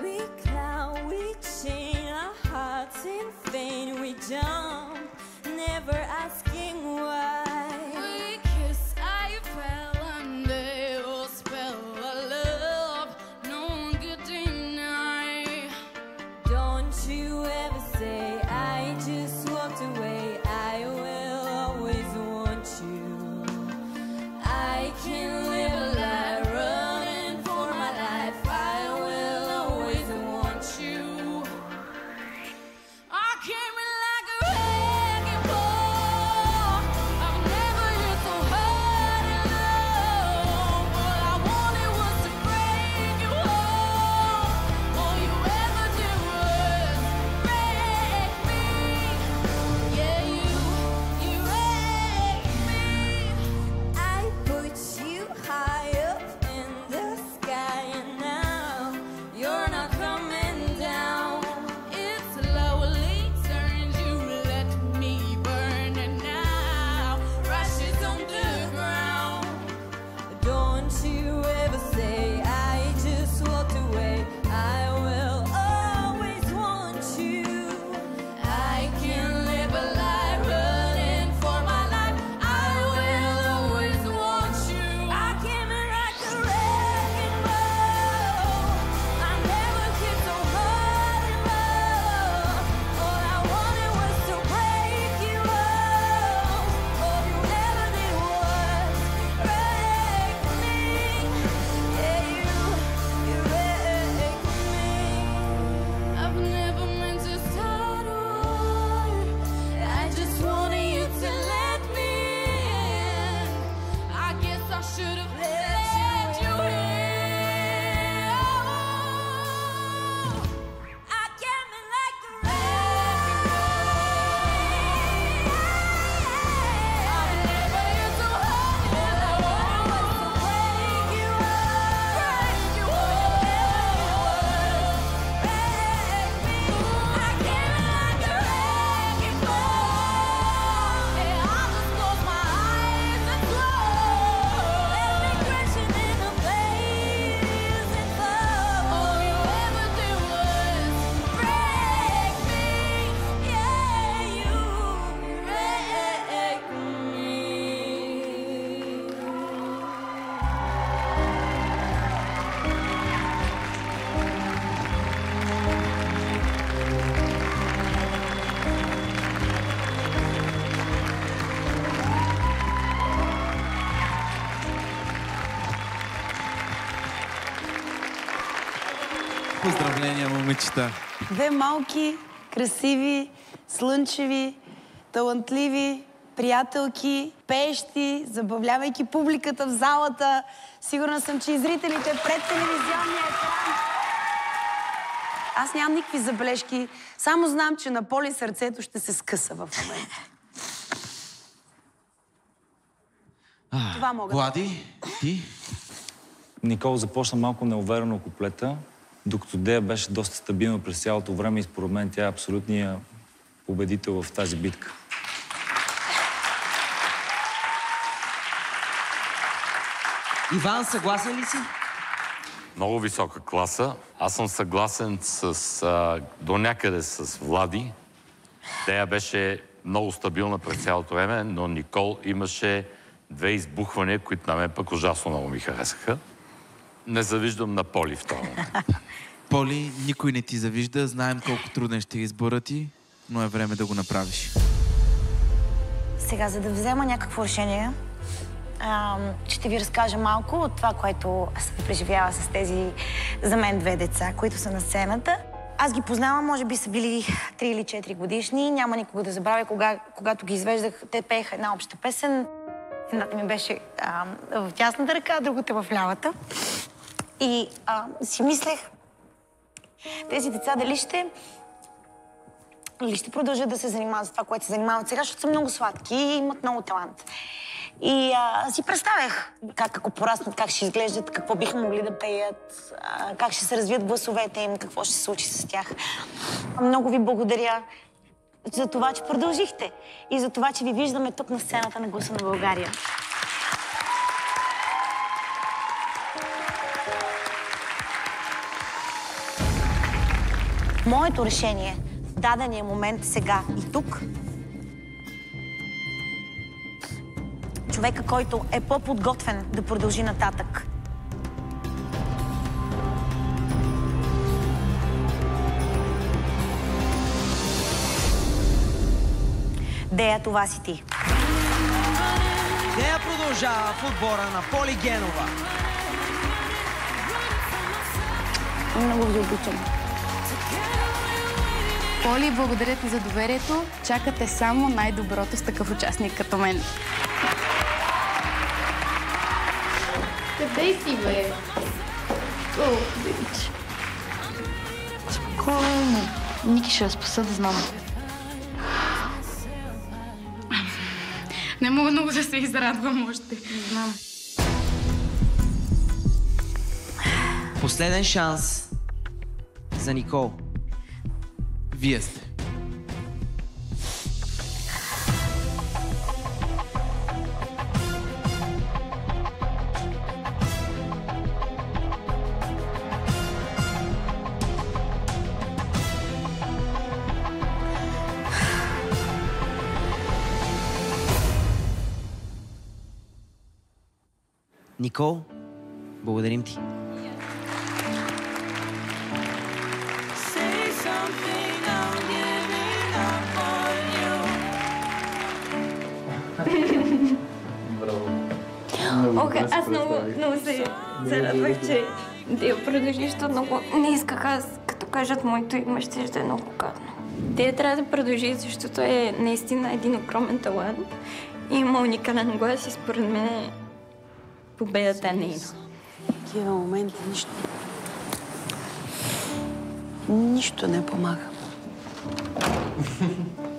We clown, we chain our hearts in vain. We jump, never asking why. We kiss, I fell under your spell of love. No one could deny. Don't you ever say I just walked away. I will always want you. I can live a life running for my life. I will always want you. I came in like a wrecking ball. I've never hit so hard in love. All I wanted was to break you home. All you ever did was break me. Yeah, you wrecked me. I put you high up in the sky, and now you're not coming down. It slowly turns, you let me burn, and now rushes on the ground. Don't you ever say I just walked away. I will always want you. I can live a life running for my life. I will always want you. I came in like a wrecking ball. I never hit so hard in love. All I wanted was to break you off. All you ever did was break me. Yeah, you wrecked me. I've never meant to start a war. I just wanted you to let me in. I guess I should have let you in. I came in like a wrecking ball. I never hit so hard in love. Break you off. Break you Break me. I came in like a wrecking ball. And I just close my eyes and close. Let me crashing in a blazing fall. All you ever did was Break me. Yeah, you wrecked me. Поздравления, момичета! Две малки, красиви, слънчеви, талантливи приятелки, пеещи, забавлявайки публиката в залата. Сигурна съм, че и зрителите пред телевизионния екран. Аз нямам никакви забележки. Само знам, че на Поли сърцето ще се скъса в момента. Това мога да... Влади, ти? Никол започна малко неуверено куплета, докато Дея беше доста стабилна през цялото време и според мен тя е абсолютният победител в тази битка. Иван, съгласен ли си? Много висока класа. Аз съм съгласен до някъде с Влади. Дея беше много стабилна през цялото време, но Никол имаше две избухвания, които на мен пък ужасно много ми харесаха. Не завиждам на Поли в това момент. Поли, никой не ти завижда. Знаем колко труден ще е изборът ти, но е време да го направиш. Сега, за да взема някакво решение, ще ви разкажа малко от това, което съм преживяла с тези, за мен, две деца, които са на сцената. Аз ги познавам, може би са били 3 или 4 годишни. Няма никога да забравя, когато ги извеждах, те пееха една обща песен. Едната ми беше в дясната ръка, другата в лявата. И си мислех, тези деца дали ще продължат да се занимават с това, което се занимават сега, защото са много сладки и имат много талант. И си представях как, ако пораснат, как ще изглеждат, какво биха могли да пеят, как ще се развият гласовете им, какво ще се случи с тях. Много ви благодаря за това, че продължихте и за това, че ви виждаме тук на сцената на Гласа на България. Моето решение в дадения момент, сега и тук, човека, който е по-подготвен да продължи нататък. Дея, това си ти. Дея продължава в отбора на Поли Генова. Много ви обичам. Поли, благодаря ти за доверието. Чакате само най-доброто с такъв участник като мен. Къде си, бе? О, дич. Спокойно. Ники ще я спаса, да знам. Не мога много да се израдвам още. Не знам. Последен шанс за Никол. Вие сте. Никол, благодарим ти. Ох, аз много се зарадвах, че Дея продължи, защото много не исках аз, като кажат моето име, ще е много гадно. Дея трябва да продължи, защото е наистина един огромен талант и има уникален глас и според мен победата е нейна. В такива моменти нищо не помага.